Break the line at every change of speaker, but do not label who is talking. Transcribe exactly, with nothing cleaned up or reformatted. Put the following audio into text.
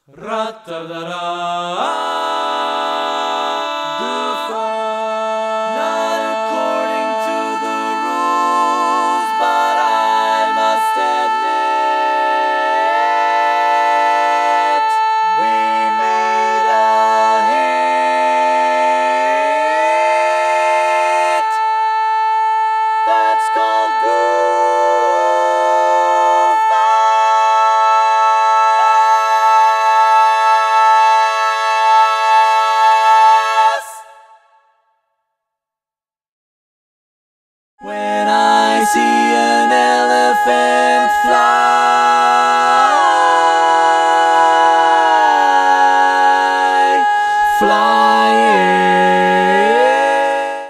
Ra-ta-da-da. Not according to the rules, but I must admit we made a hit. That's called When I